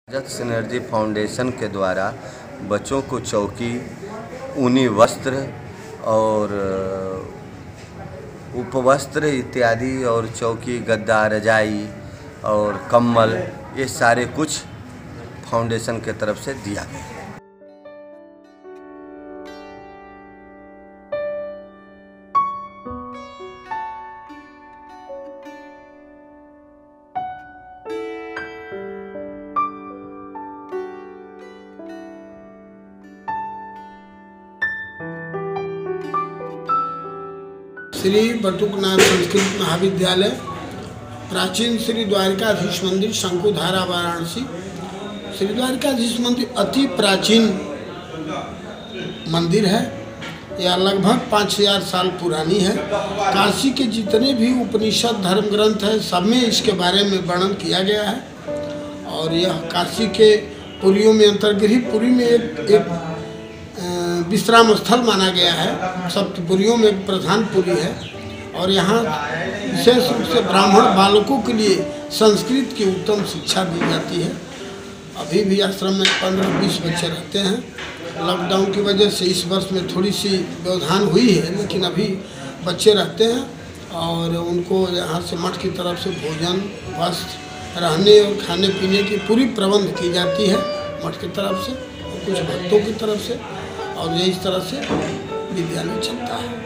रजत synergy foundation के द्वारा बच्चों को चौकी, ऊनी वस्त्र और उपवस्त्र इत्यादि और चौकी, गद्दा, रजाई और कम्बल, ये सारे कुछ फाउंडेशन के तरफ से दिया गया। श्री बटुकनाथ संस्कृत महाविद्यालय, प्राचीन श्री द्वारिकाधीश मंदिर, शंकुधारा, वाराणसी। श्री द्वारिकाधीश मंदिर अति प्राचीन मंदिर है। यह लगभग 5000 साल पुरानी है। काशी के जितने भी उपनिषद धर्म ग्रंथ हैं, सब में इसके बारे में वर्णन किया गया है। और यह काशी के पुरियों में अंतर्गृहित, पुरी में एक विश्राम स्थल माना गया है। सप्तपुरियों में एक प्रधान पुरी है। और यहाँ विशेष रूप से ब्राह्मण बालकों के लिए संस्कृत की उत्तम शिक्षा दी जाती है। अभी भी आश्रम में 15-20 बच्चे रहते हैं। लॉकडाउन की वजह से इस वर्ष में थोड़ी सी व्यवधान हुई है, लेकिन अभी बच्चे रहते हैं। और उनको यहाँ से मठ की तरफ से भोजन, वस्त्र, रहने और खाने पीने की पूरी प्रबंध की जाती है मठ की तरफ से और कुछ भक्तों की तरफ से। और ये इस तरह से विद्यालय चलता है।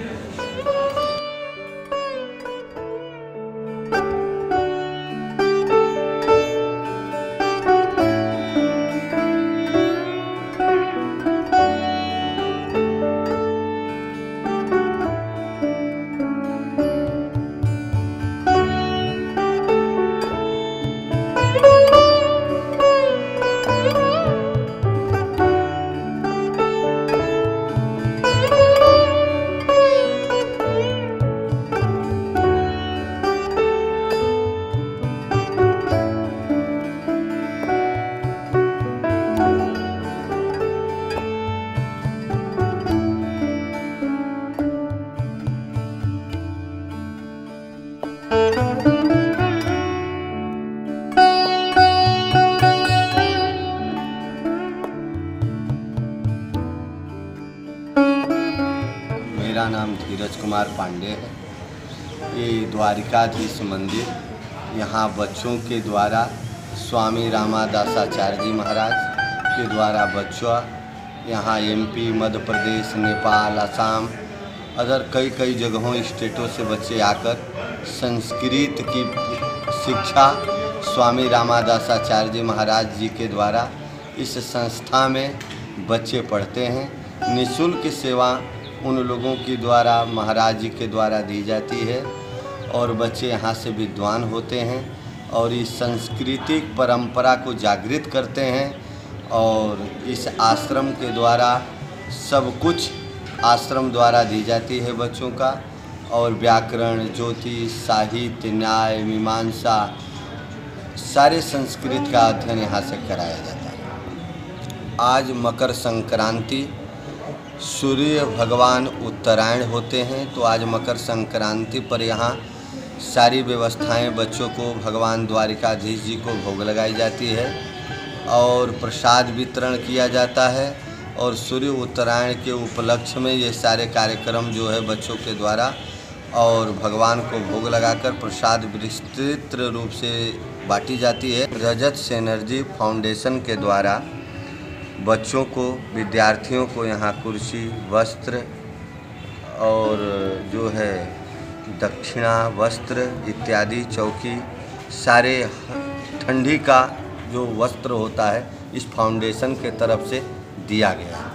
मेरा नाम धीरज कुमार पांडे है। ये द्वारिकाधीश मंदिर, यहाँ बच्चों के द्वारा स्वामी रामादासाचार्य जी महाराज के द्वारा बच्चों यहाँ MP, मध्य प्रदेश, नेपाल, असम, अदर कई जगहों, स्टेटों से बच्चे आकर संस्कृत की शिक्षा स्वामी रामादासाचार्य जी महाराज जी के द्वारा इस संस्था में बच्चे पढ़ते हैं। निःशुल्क सेवा उन लोगों के द्वारा महाराज जी के द्वारा दी जाती है और बच्चे यहाँ से विद्वान होते हैं और इस सांस्कृतिक परंपरा को जागृत करते हैं। और इस आश्रम के द्वारा सब कुछ आश्रम द्वारा दी जाती है बच्चों का। और व्याकरण, ज्योतिष, साहित्य, न्याय, मीमांसा, सारे संस्कृत का अध्ययन यहाँ से कराया जाता है। आज मकर संक्रांति, सूर्य भगवान उत्तरायण होते हैं, तो आज मकर संक्रांति पर यहाँ सारी व्यवस्थाएं बच्चों को भगवान द्वारिकाधीश जी को भोग लगाई जाती है और प्रसाद वितरण किया जाता है। और सूर्य उत्तरायण के उपलक्ष्य में ये सारे कार्यक्रम जो है बच्चों के द्वारा और भगवान को भोग लगाकर प्रसाद विस्तृत रूप से बांटी जाती है। रजत सिनर्जी फाउंडेशन के द्वारा बच्चों को, विद्यार्थियों को यहाँ कुर्सी, वस्त्र और जो है दक्षिणा, वस्त्र इत्यादि, चौकी, सारे ठंडी का जो वस्त्र होता है इस फाउंडेशन के तरफ से दिया गया है।